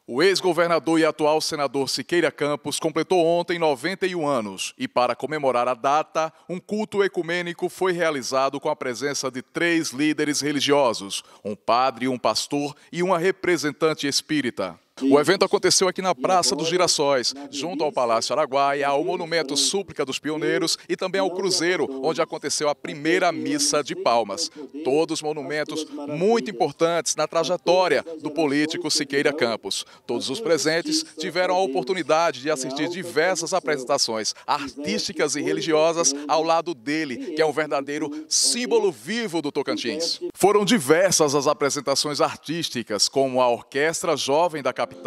O ex-governador e atual senador Siqueira Campos completou ontem 91 anos e, para comemorar a data, um culto ecumênico foi realizado com a presença de 3 líderes religiosos, um padre, um pastor e uma representante espírita. O evento aconteceu aqui na Praça dos Girassóis, junto ao Palácio Araguaia, ao Monumento Súplica dos Pioneiros e também ao Cruzeiro, onde aconteceu a primeira missa de Palmas. Todos monumentos muito importantes na trajetória do político Siqueira Campos. Todos os presentes tiveram a oportunidade de assistir diversas apresentações artísticas e religiosas ao lado dele, que é um verdadeiro símbolo vivo do Tocantins. Foram diversas as apresentações artísticas, como a Orquestra Jovem da capital.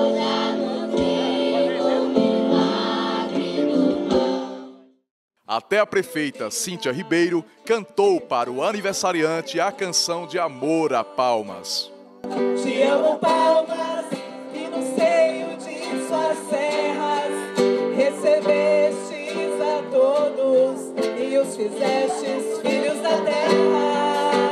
Até a prefeita Cíntia Ribeiro cantou para o aniversariante a canção de amor a Palmas. Te amo, Palmas, e no seio de suas serras recebestes a todos e os fizestes filhos da terra.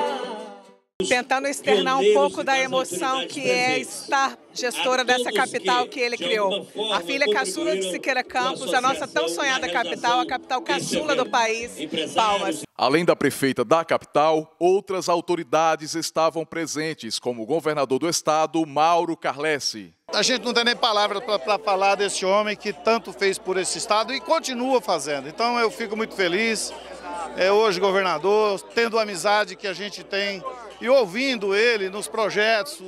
Tentando externar um pouco da emoção que é estar gestora dessa capital que ele criou. A filha caçula de Siqueira Campos, a nossa tão sonhada capital, a capital caçula do país, Palmas. Além da prefeita da capital, outras autoridades estavam presentes, como o governador do estado, Mauro Carlesse. A gente não tem nem palavras para falar desse homem que tanto fez por esse estado e continua fazendo. Então eu fico muito feliz, hoje governador, tendo a amizade que a gente tem e ouvindo ele nos projetos,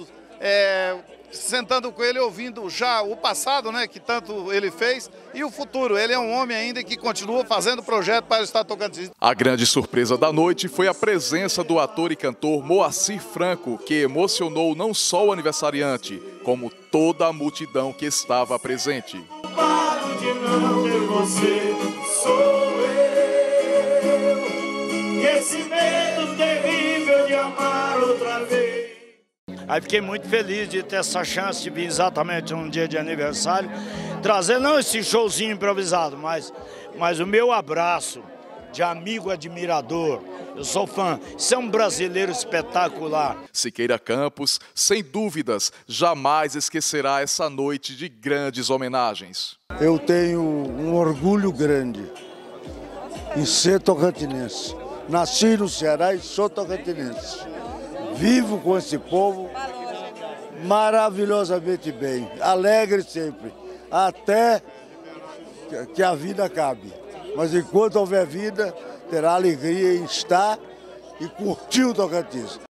sentando com ele, ouvindo já o passado, né, que tanto ele fez, e o futuro. Ele é um homem ainda que continua fazendo projeto para o estado Tocantins. A grande surpresa da noite foi a presença do ator e cantor Moacir Franco, que emocionou não só o aniversariante, como toda a multidão que estava presente. Paro de não ter você, sou eu, e esse medo terrível de amar outra vez. Aí fiquei muito feliz de ter essa chance de vir exatamente num dia de aniversário, trazer não esse showzinho improvisado, mas o meu abraço de amigo admirador. Eu sou fã, isso é um brasileiro espetacular. Siqueira Campos, sem dúvidas, jamais esquecerá essa noite de grandes homenagens. Eu tenho um orgulho grande em ser tocantinense. Nasci no Ceará e sou tocantinense. Vivo com esse povo maravilhosamente bem, alegre sempre, até que a vida acabe. Mas enquanto houver vida, terá alegria em estar e curtir o Tocantins.